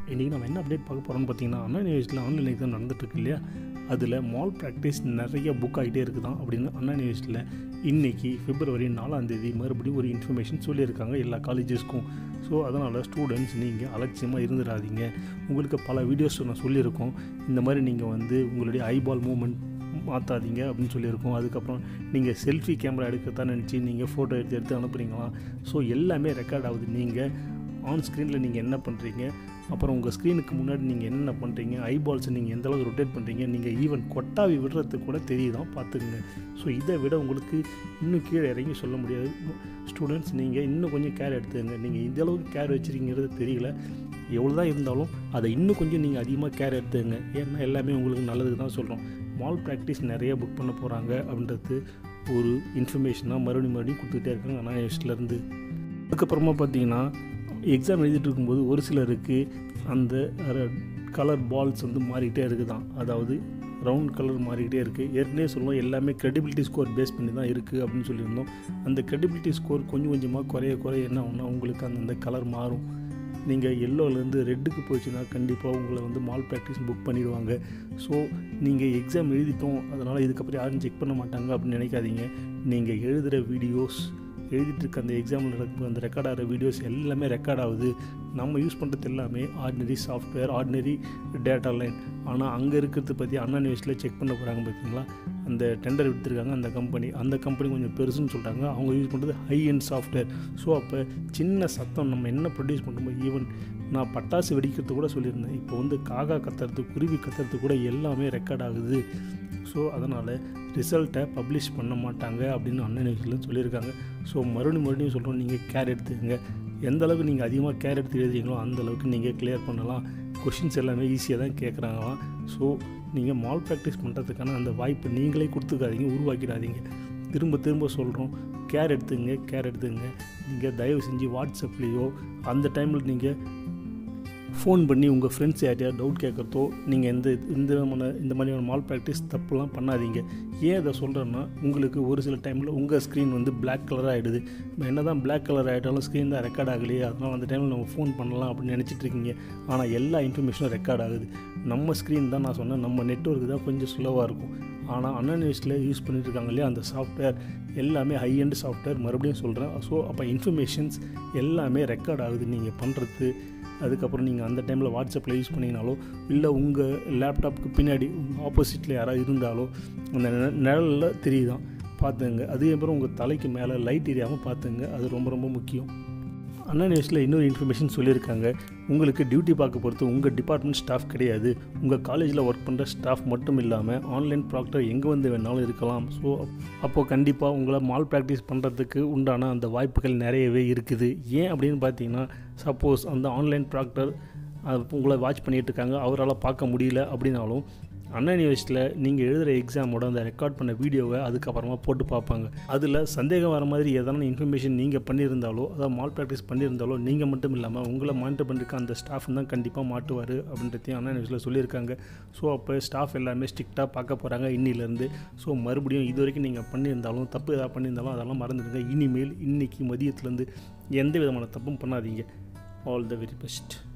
இன்றைக்கி நம்ம என்ன அப்டேட் பார்க்க போகிறோம்னு பார்த்தீங்கன்னா, அண்ணா யூனிவர்சிட்டியில் ஆன்லைன் எக்ஸாம் நடந்துட்டுருக்கு இல்லையா, அதில் மால் ப்ராக்டிஸ் நிறைய புக் ஆகிட்டே இருக்குதான் அப்படின்னு அண்ணா யூனிவர்சிட்டியில் இன்றைக்கி February 4 மறுபடியும் ஒரு இன்ஃபர்மேஷன் சொல்லியிருக்காங்க எல்லா காலேஜஸ்க்கும். ஸோ அதனால் ஸ்டூடெண்ட்ஸ் நீங்கள் அலட்சியமாக இருந்துடாதீங்க. உங்களுக்கு பல வீடியோஸ் நான் சொல்லியிருக்கோம், இந்த மாதிரி நீங்கள் உங்களுடைய ஐபால் மூமெண்ட் மாற்றாதீங்க அப்படின்னு சொல்லியிருக்கோம். அதுக்கப்புறம் நீங்கள் செல்ஃபி கேமரா எடுக்கத்தான் நினச்சி நீங்கள் ஃபோட்டோ எடுத்து அனுப்புகிறீங்களா, ஸோ எல்லாமே ரெக்கார்ட் ஆகுது. நீங்கள் ஆன் ஸ்க்ரீனில் நீங்கள் என்ன பண்ணுறீங்க, அப்புறம் உங்கள் ஸ்க்ரீனுக்கு முன்னாடி நீங்கள் என்னென்ன பண்ணுறீங்க, ஐபால்ஸை நீங்கள் எந்த அளவுக்கு ரொட்டேட் பண்ணுறீங்க, நீங்கள் ஈவன் கொட்டாவி விடுறதுக்கு கூட தெரியுதான், பார்த்துக்குங்க. ஸோ இதை விட உங்களுக்கு இன்னும் கீழே இறங்கி சொல்ல முடியாது. ஸ்டூடெண்ட்ஸ் நீங்கள் இன்னும் கொஞ்சம் கேர் எடுத்துங்க. நீங்கள் இந்த அளவுக்கு கேர் வச்சுருக்கிறது தெரியல, எவ்வளோ தான் இருந்தாலும் அதை இன்னும் கொஞ்சம் நீங்கள் அதிகமாக கேர் எடுத்துங்க. ஏன்னா எல்லாமே உங்களுக்கு நல்லதுக்கு தான் சொல்கிறோம். மால் ப்ராக்டிஸ் நிறைய புக் பண்ண போகிறாங்க அப்படின்றது ஒரு இன்ஃபர்மேஷனாக மறுபடியும் கொடுத்துக்கிட்டே இருக்காங்க அண்ணா யூனிவர்சிட்டியிலேருந்து. அதுக்கப்புறமா பார்த்தீங்கன்னா, எக்ஸாம் எழுதிட்டு இருக்கும்போது ஒரு சிலருக்கு அந்த கலர் பால்ஸ் மாறிக்கிட்டே இருக்குதான், அதாவது ரவுண்ட் கலர் மாறிக்கிட்டே இருக்குது. ஏற்கனவே சொல்லுவோம் எல்லாமே க்ரெடிபிலிட்டி ஸ்கோர் பேஸ் பண்ணி தான் இருக்குது அப்படின்னு சொல்லியிருந்தோம். அந்த க்ரெடிபிலிட்டி ஸ்கோர் கொஞ்சம் கொஞ்சமாக குறைய என்ன ஆகும்னா உங்களுக்கு அந்த கலர் மாறும். நீங்கள் எல்லோலேருந்து ரெட்டுக்கு போச்சுன்னா கண்டிப்பாக உங்களை மால் ப்ராக்டிஸ் புக் பண்ணிடுவாங்க. ஸோ நீங்கள் எக்ஸாம் எழுதிட்டோம், அதனால் இதுக்கப்புறம் யாரும் செக் பண்ண மாட்டாங்க அப்படின்னு நினைக்காதீங்க. நீங்கள் எழுதுகிற வீடியோஸ், எழுதிட்டு இருக்க அந்த எக்ஸாமில் நடக்கும் அந்த ரெக்கார்ட் ஆகிற வீடியோஸ் எல்லாமே ரெக்கார்ட் ஆகுது. நம்ம யூஸ் பண்ணுறது எல்லாமே ordinary software, ordinary data line. ஆனால் அங்கே இருக்கிறது பற்றி அண்ணா யூனிவர்சிட்டியில் செக் பண்ண போகிறாங்க பார்த்தீங்களா, அந்த டெண்டர் எடுத்துருக்காங்க அந்த கம்பெனி கொஞ்சம் பெருசுன்னு சொல்கிறாங்க. அவங்க யூஸ் பண்ணுறது ஹை எண்ட் சாஃப்ட்வேர். ஸோ அப்போ சின்ன சத்தம் நம்ம என்ன ப்ரொடியூஸ் பண்ணுறோமோ, ஈவன் நான் பட்டாசு வெடிக்கிறது கூட சொல்லியிருந்தேன், இப்போ காக்கா கத்துறது, குருவி கத்துறது கூட எல்லாமே ரெக்கார்ட் ஆகுது. ஸோ அதனால் ரிசல்ட்டை பப்ளிஷ் பண்ண மாட்டாங்க அப்படின்னு அண்ணா யூனிவர்சிட்டியில் சொல்லியிருக்காங்க. ஸோ மறுபடியும் சொல்கிறோம், நீங்கள் கேர் எடுத்துக்கங்க. எந்த அளவுக்கு நீங்கள் அதிகமாக கேர் எடுத்து எழுதுறீங்களோ அந்தளவுக்கு நீங்கள் கிளியர் பண்ணலாம். கொஷின்ஸ் எல்லாமே ஈஸியாக தான் கேட்குறாங்களாம். ஸோ நீங்கள் மால் ப்ராக்டிஸ் பண்ணுறதுக்கான அந்த வாய்ப்பை நீங்களே கொடுத்துக்காதீங்க, உருவாக்கிடாதீங்க. திரும்ப சொல்கிறோம், கேர் எடுத்துங்க. நீங்கள் தயவு செஞ்சு வாட்ஸ்அப்லேயோ அந்த டைமில் நீங்கள் ஃபோன் பண்ணி உங்கள் ஃப்ரெண்ட்ஸ் யார்ட்டையாவது டவுட் கேட்குறதோ, நீங்கள் இந்த மாதிரியான மால் ப்ராக்டிஸ் தப்புலாம் பண்ணாதீங்க. ஏன் இதை சொல்கிறேன்னா, உங்களுக்கு ஒரு சில டைமில் உங்கள் ஸ்க்ரீன் பிளாக் கலர் ஆகிடுது. என்ன தான் பிளாக் கலர் ஆகிட்டாலும் ஸ்க்ரீன் தான் ரெக்கார்ட் ஆகலையே, அதனால் அந்த டைமில் நம்ம ஃபோன் பண்ணலாம் அப்படின்னு நினச்சிட்டு இருக்கீங்க. ஆனால் எல்லா இன்ஃபர்மேஷனும் ரெக்கார்ட் ஆகுது. நம்ம ஸ்க்ரீன் தான், நான் சொன்னேன், நம்ம நெட்வொர்க் தான் கொஞ்சம் ஸ்லோவாக இருக்கும். ஆனால் அண்ணா யூனிவர்சிட்டியில் யூஸ் பண்ணிட்டு இருக்காங்க இல்லையா, அந்த சாஃப்ட்வேர் எல்லாமே ஹை எண்ட் சாஃப்ட்வேர். மறுபடியும் சொல்கிறேன். ஸோ அப்போ இன்ஃபர்மேஷன்ஸ் எல்லாமே ரெக்கார்ட் ஆகுது நீங்கள் பண்ணுறது. அதுக்கப்புறம் நீங்கள் அந்த டைமில் வாட்ஸ்அப்பில் யூஸ் பண்ணிங்கனாலோ, இல்லை உங்கள் லேப்டாப்புக்கு பின்னாடி உங்கள் ஆப்போசிட்டில் யாராவது இருந்தாலோ அந்த நிழலில் தெரியுதான், பார்த்துங்க. அதுக்கப்புறம் உங்கள் தலைக்கு மேலே லைட் எரியாமல் பார்த்துங்க, அது ரொம்ப முக்கியம். அண்ணா யூனிவர்சிட்டியில் இன்னொரு இன்ஃபர்மேஷன் சொல்லியிருக்காங்க, உங்களுக்கு டியூட்டி பார்க்க பொறுத்து உங்கள் டிபார்ட்மெண்ட் ஸ்டாஃப் கிடையாது, உங்கள் காலேஜில் ஒர்க் பண்ணுற ஸ்டாஃப் மட்டும் இல்லாமல் ஆன்லைன் ப்ராக்டர் எங்கே வேணாலும் இருக்கலாம். ஸோ அப்போது கண்டிப்பாக உங்களை மால் ப்ராக்டிஸ் பண்ணுறதுக்கு உண்டான அந்த வாய்ப்புகள் நிறையவே இருக்குது. ஏன் அப்படின்னு பார்த்தீங்கன்னா, சப்போஸ் அந்த ஆன்லைன் ப்ராக்டர் உங்களை வாட்ச் பண்ணிகிட்டு இருக்காங்க, அவரால் பார்க்க முடியல அப்படின்னாலும் அண்ணா யூனிவர்சிட்டியில் நீங்கள் எழுதுகிற எக்ஸாமோட அந்த ரெக்கார்ட் பண்ண வீடியோவை அதுக்கப்புறமா போட்டு பார்ப்பாங்க. அதில் சந்தேகம் வர மாதிரி எதனா இன்ஃபர்மேஷன் நீங்கள் பண்ணியிருந்தாலோ, அதாவது மால் ப்ராக்டிஸ் பண்ணியிருந்தாலோ, நீங்கள் மட்டும் இல்லாமல் உங்களை மானிட்டர் பண்ணிருக்க அந்த ஸ்டாஃப் தான் கண்டிப்பாக மாட்டுவார் அப்படின்றதையும் அண்ணா யூனிவர்சிட்டியில் சொல்லியிருக்காங்க. ஸோ அப்போ ஸ்டாஃப் எல்லாமே ஸ்ட்ரிக்டாக பார்க்க போகிறாங்க இன்னிலேருந்து. ஸோ மறுபடியும் இது வரைக்கும் நீங்கள் பண்ணியிருந்தாலும், தப்பு எதாவது பண்ணியிருந்தாலும் அதெல்லாம் மறந்துடுங்க. இனிமேல் இன்றைக்கி மதியத்துலேருந்து எந்த விதமான தப்பும் பண்ணாதீங்க. All the very best.